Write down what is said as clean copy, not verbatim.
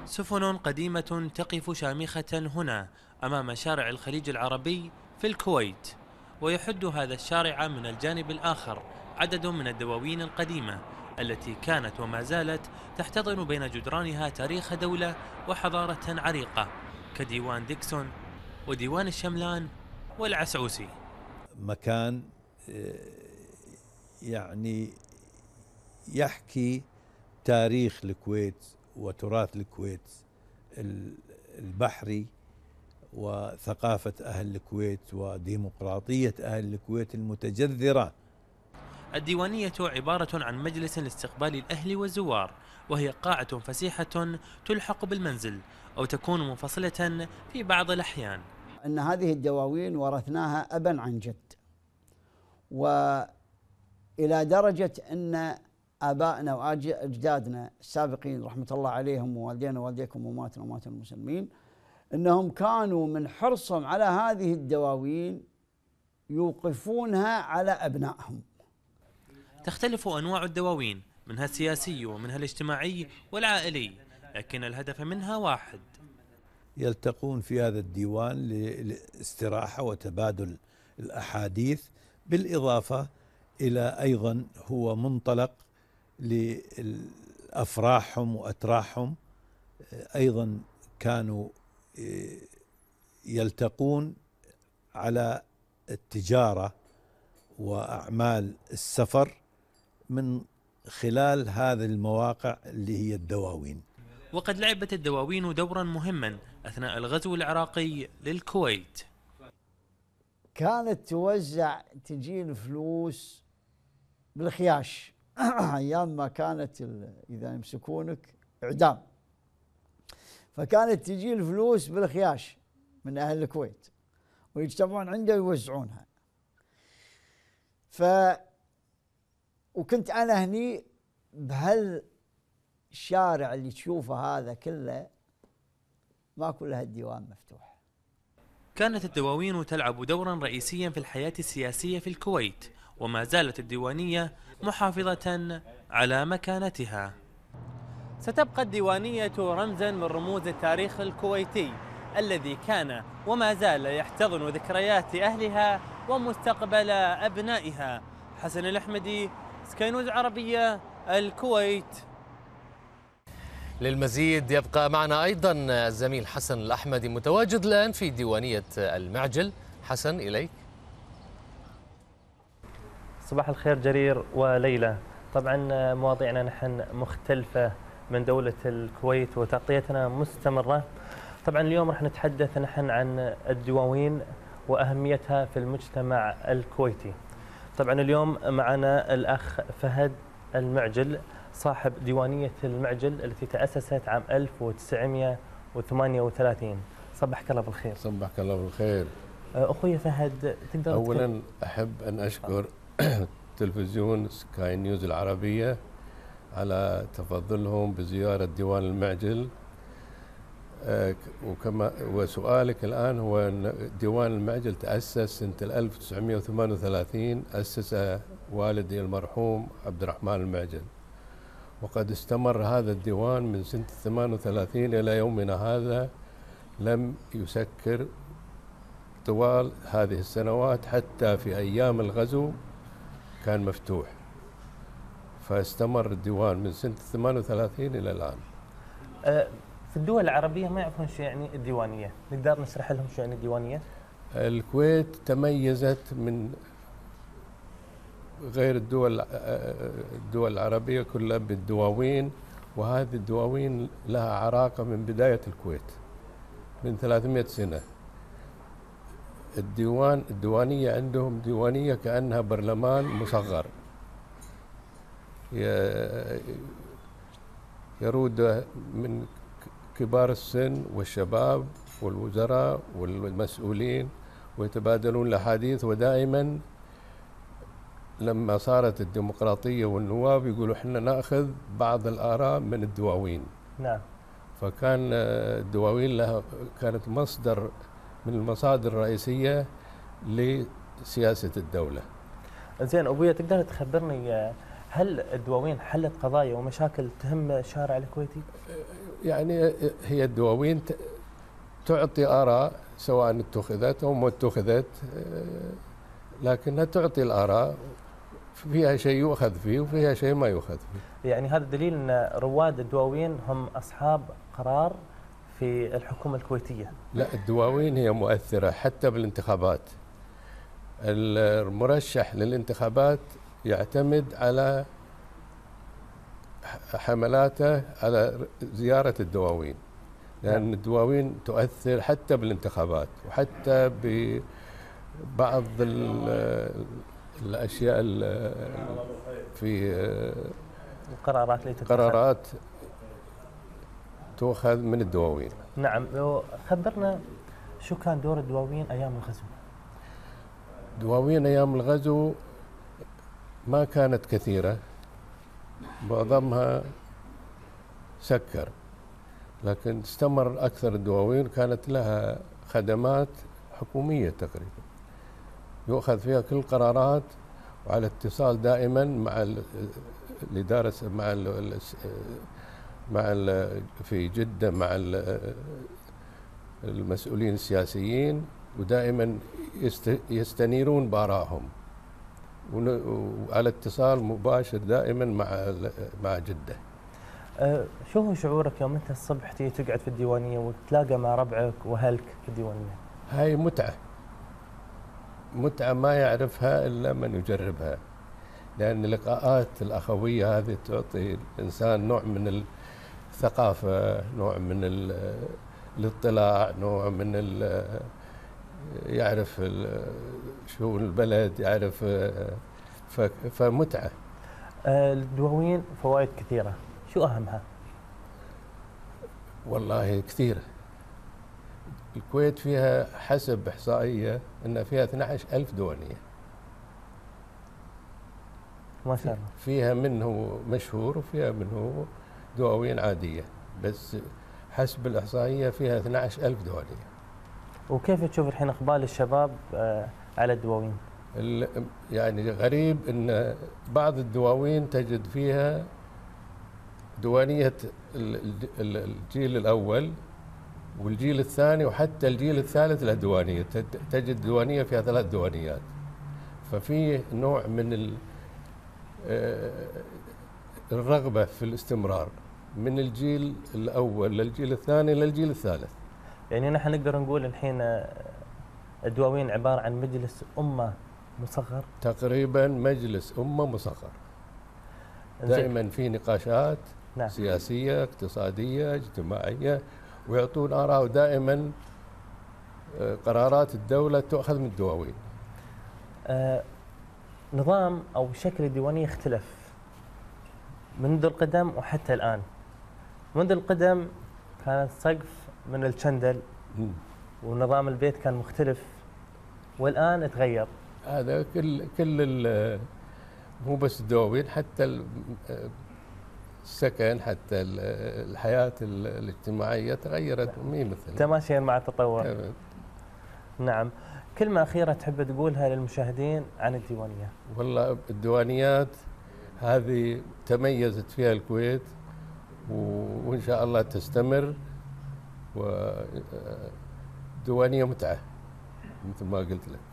سفن قديمة تقف شامخة هنا أمام شارع الخليج العربي في الكويت، ويحد هذا الشارع من الجانب الآخر عدد من الدواوين القديمة التي كانت وما زالت تحتضن بين جدرانها تاريخ دولة وحضارة عريقة، كديوان ديكسون وديوان الشملان والعسعوسي. مكان يعني يحكي تاريخ الكويت وتراث الكويت البحري وثقافة أهل الكويت وديمقراطية أهل الكويت المتجذرة. الديوانية عبارة عن مجلس لاستقبال الأهل والزوار، وهي قاعة فسيحة تلحق بالمنزل أو تكون منفصلة في بعض الأحيان. أن هذه الدواوين ورثناها أبا عن جد، وإلى درجة أن آبائنا وأجدادنا السابقين رحمة الله عليهم ووالدينا ووالديكم وماتنا ومات المسلمين، أنهم كانوا من حرصهم على هذه الدواوين يوقفونها على أبنائهم. تختلف أنواع الدواوين، منها السياسي ومنها الاجتماعي والعائلي، لكن الهدف منها واحد: يلتقون في هذا الديوان للاستراحة وتبادل الأحاديث، بالإضافة إلى أيضا هو منطلق لأفراحهم وأتراحهم. أيضا كانوا يلتقون على التجارة وأعمال السفر من خلال هذه المواقع اللي هي الدواوين. وقد لعبت الدواوين دورا مهما أثناء الغزو العراقي للكويت. كانت توزع، تجي الفلوس بالخياش أيام ما كانت إذا يمسكونك إعدام، فكانت تجي الفلوس بالخياش من أهل الكويت ويجتمعون عنده ويوزعونها. وكنت أنا هني بهالشارع اللي تشوفه هذا كله ما كل هالديوان مفتوح. كانت الدواوين تلعب دورا رئيسيا في الحياة السياسية في الكويت، وما زالت الديوانية محافظة على مكانتها. ستبقى الديوانية رمزا من رموز التاريخ الكويتي الذي كان وما زال يحتضن ذكريات أهلها ومستقبل أبنائها. حسن الأحمدي، سكاي نيوز عربية، الكويت. للمزيد يبقى معنا أيضا الزميل حسن الأحمدي متواجد الآن في ديوانية المعجل. حسن، إليك. صباح الخير جرير وليلى. طبعا مواضيعنا نحن مختلفة من دولة الكويت وتغطيتنا مستمرة. طبعا اليوم راح نتحدث نحن عن الدواوين وأهميتها في المجتمع الكويتي. طبعا اليوم معنا الأخ فهد المعجل صاحب ديوانية المعجل التي تأسست عام 1938. صبحك الله بالخير. صبحك الله بالخير. أخوي فهد، تقدر أولا أحب أن أشكر تلفزيون سكاي نيوز العربية على تفضلهم بزيارة ديوان المعجل. وسؤالك الآن هو أن ديوان المعجل تأسس سنة 1938، أسس والدي المرحوم عبد الرحمن المعجل، وقد استمر هذا الديوان من سنة 38 إلى يومنا هذا، لم يسكر طوال هذه السنوات، حتى في أيام الغزو كان مفتوح، فاستمر الديوان من سنة 38 إلى الآن. في الدول العربية ما يعرفون شو يعني الديوانية، نقدر نشرح لهم شو يعني الديوانية؟ الكويت تميزت من غير الدول العربية كلها بالدواوين، وهذه الدواوين لها عراقة من بداية الكويت من 300 سنة. الديوانية عندهم ديوانية كأنها برلمان مصغر يرود من كبار السن والشباب والوزراء والمسؤولين ويتبادلون الأحاديث، ودائما لما صارت الديمقراطية والنواب يقولوا احنا نأخذ بعض الآراء من الدواوين. نعم. فكان الدواوين لها كانت مصدر من المصادر الرئيسية لسياسة الدولة. زين أبويا، تقدر تخبرني هل الدواوين حلت قضايا ومشاكل تهم الشارع الكويتي؟ يعني هي الدواوين تعطي آراء سواء اتخذت أو ما اتخذت، لكنها تعطي الآراء، فيها شيء يؤخذ فيه وفيها شيء ما يؤخذ فيه. يعني هذا دليل أن رواد الدواوين هم أصحاب قرار في الحكومة الكويتية. لا، الدواوين هي مؤثرة حتى بالانتخابات. المرشح للانتخابات يعتمد على حملاته على زيارة الدواوين، لأن الدواوين تؤثر حتى بالانتخابات وحتى ببعض الأشياء في قرارات تؤخذ من الدواوين. نعم، خبرنا شو كان دور الدواوين أيام الغزو؟ دواوين أيام الغزو ما كانت كثيرة، معظمها سكر، لكن استمر أكثر الدواوين كانت لها خدمات حكومية تقريبا يؤخذ فيها كل القرارات، وعلى اتصال دائما مع الإدارة، في جدة مع المسؤولين السياسيين، ودائما يستنيرون بآرائهم، وعلى اتصال مباشر دائما مع جدة. شو هو شعورك يوم انت الصبح تيجي تقعد في الديوانية وتلاقى مع ربعك واهلك في الديوانية؟ هاي متعة ما يعرفها إلا من يجربها، لأن اللقاءات الأخوية هذه تعطي الإنسان نوع من الثقافة، نوع من الاطلاع، نوع من يعرف شو البلد، يعرف، فمتعة. الدواوين فوائد كثيرة، شو أهمها؟ والله كثيرة. الكويت فيها حسب إحصائية أن فيها 12,000 ديوانية. ما شاء الله. فيها منه مشهور وفيها منه دواوين عادية، بس حسب الإحصائية فيها 12,000 ديوانية. وكيف تشوف الحين إقبال الشباب على الدواوين؟ يعني غريب أن بعض الدواوين تجد فيها ديوانية الجيل الأول والجيل الثاني وحتى الجيل الثالث له ديوانية، تجد ديوانية فيها 3 ديوانيات، ففي نوع من الرغبة في الاستمرار من الجيل الأول للجيل الثاني للجيل الثالث. يعني نحن نقدر نقول الحين الدواوين عبارة عن مجلس أمة مصغر؟ تقريبا مجلس أمة مصغر، دائما في نقاشات نعم. سياسية، اقتصادية، اجتماعية، ويعطون آراء، ودائما قرارات الدولة تؤخذ من الدواوين. نظام أو شكل الديوانية اختلف منذ القدم وحتى الآن. منذ القدم كان السقف من الشندل ونظام البيت كان مختلف، والآن تغير. هذا كل مو بس الدواوين، حتى السكن، حتى الحياة الاجتماعية تغيرت، مي مثل تماشيا مع التطور. نعم. كلمة أخيرة تحب تقولها للمشاهدين عن الديوانية؟ والله الديوانيات هذه تميزت فيها الكويت، وإن شاء الله تستمر، وديوانية متعة مثل ما قلت لك.